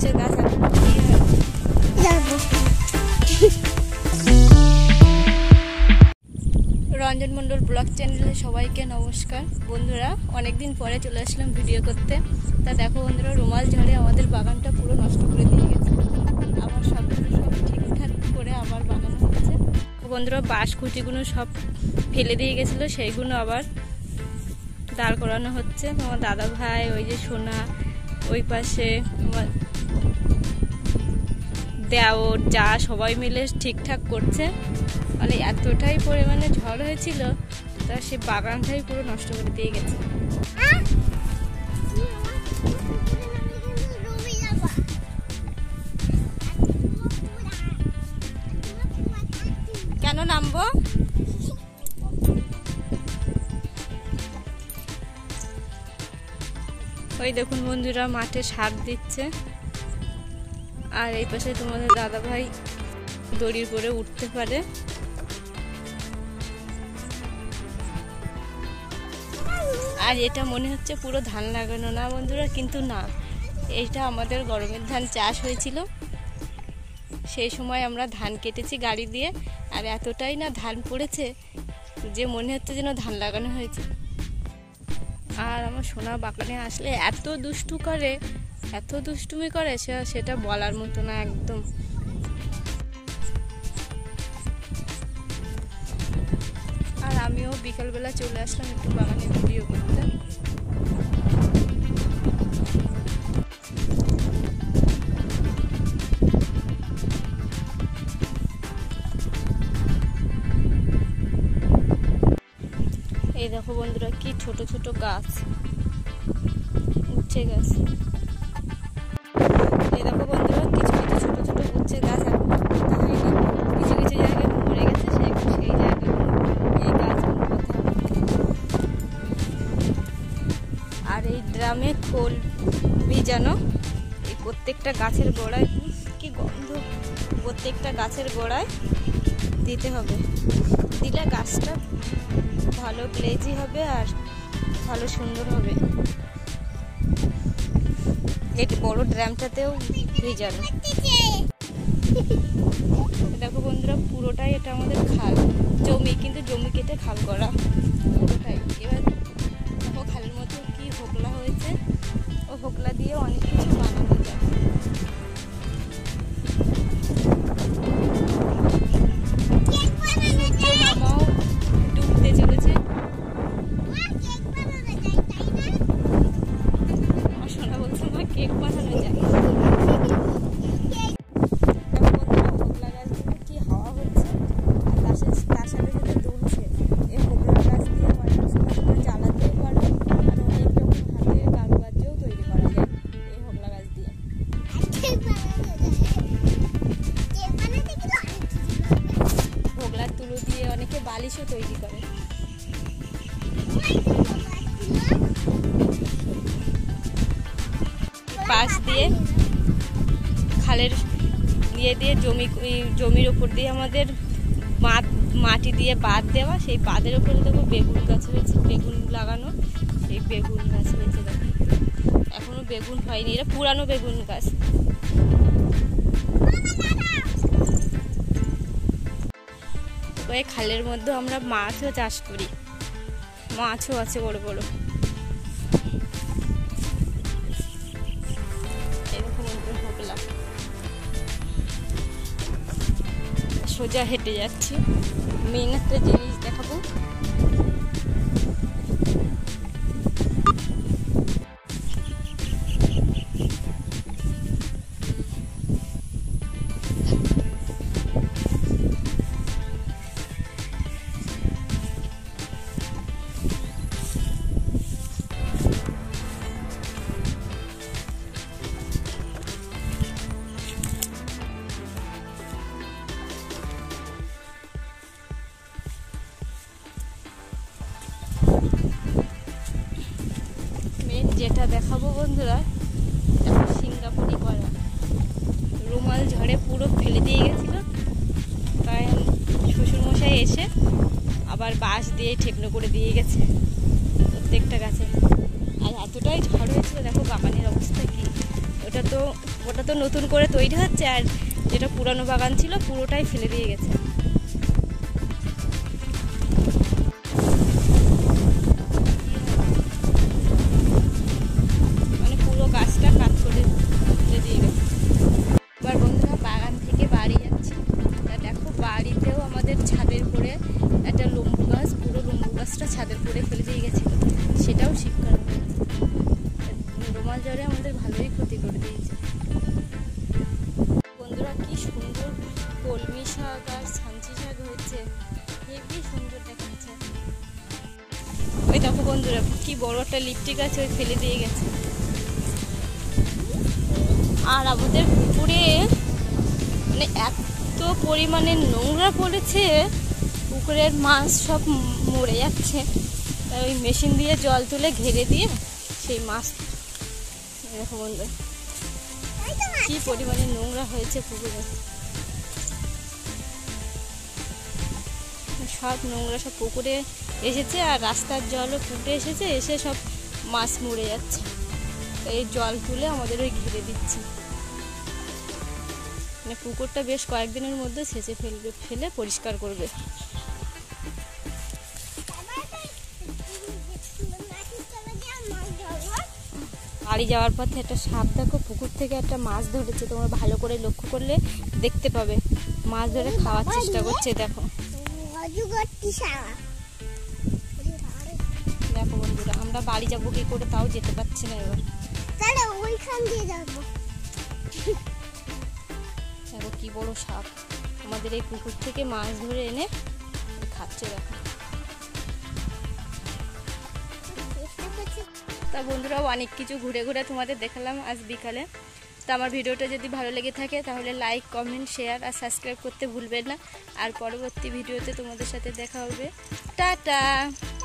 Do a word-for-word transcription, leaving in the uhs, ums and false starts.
উচ্ছে গাছ রঞ্জন মন্ডল ব্লগ চ্যানেলে সবাইকে নমস্কার। বন্ধুরা, অনেকদিন পরে চলে আসলাম ভিডিও করতে। তা দেখো বন্ধুরা, রুমাল ঝড়ে আমাদের বাগানটা পুরো নষ্ট করে দিয়ে গেছে। আবার সব সব ঠিকঠাক করে আবার বানানো হচ্ছে। বন্ধুরা, বাঁশ খুঁটিগুলো সব ফেলে দিয়ে গেছিলো, সেইগুলো আবার দাঁড় করানো হচ্ছে। আমার দাদা ভাই, ওই যে সোনা, ওই পাশে আমার দেওর, যা সবাই মিলে ঠিকঠাক করছে। মানে এতটাই পরিমাণে ঝড় হয়েছিল, তা সে বাগানটাই পুরো নষ্ট করে দিয়ে গেছে। কেন নামবো? ওই দেখুন বন্ধুরা, মাঠে সার দিচ্ছে। আর এই পাশে তোমাদের দাদা ভাই দড়ির করে উঠতে পারে। আর এটা মনে হচ্ছে পুরো ধান লাগানো না বন্ধুরা, কিন্তু না, এইটা আমাদের গরমের ধান চাষ হয়েছিল। সেই সময় আমরা ধান কেটেছি গাড়ি দিয়ে, আর এতটাই না ধান পড়েছে যে মনে হচ্ছে যেন ধান লাগানো হয়েছে। আর আমার সোনা বাগানে আসলে এত দুষ্টু করে, এত দুষ্টুমি করে, সেটা বলার মতো না একদম। আর আমিও বিকালবেলা চলে আসলাম একটু বাগানে ভিডিও করতে। এই দেখো বন্ধুরা, কি ছোট ছোট গাছ, উচ্ছে গাছ। এই দেখো বন্ধুরা, কিছু কিছু ছোট ছোট উচ্ছে গাছ এখন পোতা হয়নি, কিছু কিছু জায়গায় মরে গেছে। সেই সেই জায়গায় এই গাছগুলো পোতা হবে। আর এই ড্রামে খোল ভিজানো, এই প্রত্যেকটা গাছের গোড়ায়, কি গন্ধ, প্রত্যেকটা গাছের গোড়ায় দিতে হবে। দিলে গাছটা ভালো গ্লেজি হবে আর ভালো সুন্দর হবে। এই বড় ড্রামটাতেও ভিজানো। দেখো বন্ধুরা, পুরোটাই এটা আমাদের খাল জমি, কিন্তু জমি কেটে খাল করা পুরোটাই। এবার দেখো খালের মধ্যে কি হোকলা হয়েছে, ও হোকলা দিয়ে অনেক কিছু বানানো যায়। মামাও ডুবতে চলেছে। আমার সোনা বলছে মা কেক বানানো যায়। হোকলা গাছগুলো কি হাওয়া হচ্ছে, আর তার সাথে তার সাথে সাথে দুলছে। এই হোকলা গাছ দিয়ে মানুষ জ্বালাতেও পারে, আর অনেক রকম হাতের কারুকার্যও তৈরি করা যায় এই হোকলা গাছ দিয়ে। হোকলার তুলো দিয়ে অনেকে বালিশও তৈরি করে। পাশ দিয়ে খালের ইয়ে দিয়ে জমি জমির ওপর দিয়ে আমাদের বাঁধ, মাটি দিয়ে বাঁধ দেওয়া, সেই বাঁধের ওপরে দেখো বেগুন গাছ হয়েছে, বেগুন লাগানো। সেই বেগুন গাছ হয়েছে দেখো, এখনো বেগুন হয়নি, এটা পুরানো বেগুন গাছ। ওই খালের মধ্যে আমরা মাছও চাষ করি, মাছও আছে বড় বড়। সোজা হেঁটে যাচ্ছি, মেন একটা জিনিস দেখাবো। যেটা দেখাবো বন্ধুরা, সিঙ্গাপুরি করা। রুমাল ঝড়ে পুরো ফেলে দিয়ে গেছিলো, তাই শ্বশুরমশাই এসে আবার বাঁশ দিয়ে ঠেকনো করে দিয়ে গেছে প্রত্যেকটা গাছে। আর এতটাই ঝড় হয়েছিল, দেখো বাগানের অবস্থা কি। ওটা তো ওটা তো নতুন করে তৈরি হচ্ছে, আর যেটা পুরানো বাগান ছিল পুরোটাই ফেলে দিয়ে গেছে। মানে পুরো গাছটা কাট করে ফেলে দিয়ে গেছে। এবার বন্ধুরা বাগান থেকে বাড়ি যাচ্ছি। দেখো বাড়িতেও আমাদের ছাদের উপরে একটা লেবু গাছ, পুরো লেবু গাছটা ছাদের উপরে ফেলে দিয়ে গেছিল, সেটাও শীতকাল রুমাল ঝড়ে আমাদের ভালোই ক্ষতি করে দিয়েছে। বন্ধুরা কি সুন্দর কলমি শাক আর ছাঞ্চি শাক হয়েছে, হেবি সুন্দর দেখাচ্ছে। ওই দেখো বন্ধুরা কি বড় একটা লিপটি গাছ ওই ফেলে দিয়ে গেছে। আর আমাদের পুকুরে মানে এত পরিমাণে নোংরা পড়েছে, পুকুরের মাছ সব মরে যাচ্ছে। ওই মেশিন দিয়ে জল তুলে ঘেরে দিয়ে সেই মাছ দেখো বন্ধু কি পরিমাণে নোংরা হয়েছে পুকুরে। সব নোংরা সব পুকুরে এসেছে, আর রাস্তার জলও পুকুরে এসেছে, এসে সব মাছ মরে যাচ্ছে। এই জল তুলে আমাদের ওই ঘিরে দিচ্ছে। মানে পুকুরটা বেশ কয়েকদিনের মধ্যে সেচে ফেলবে, ফেলে পরিষ্কার করবে। বাড়ি যাওয়ার পথে একটা সাপ দেখো পুকুর থেকে একটা মাছ ধরেছে, তোমরা ভালো করে লক্ষ্য করলে দেখতে পাবে। মাছ ধরে খাওয়ার চেষ্টা করছে দেখো। দেখো বন্ধুরা আমরা বাড়ি যাবো কি করে তাও যেতে পারছি না। এবার দেখো কি বড় সাপ আমাদের এই পুকুর থেকে মাছ ধরে এনে খাচ্ছে দেখো। তা বন্ধুরা অনেক কিছু ঘুরে ঘুরে তোমাদের দেখালাম আজ বিকালে। তো আমার ভিডিওটা যদি ভালো লেগে থাকে তাহলে লাইক, কমেন্ট, শেয়ার আর সাবস্ক্রাইব করতে ভুলবেন না। আর পরবর্তী ভিডিওতে তোমাদের সাথে দেখা হবে। টাটা।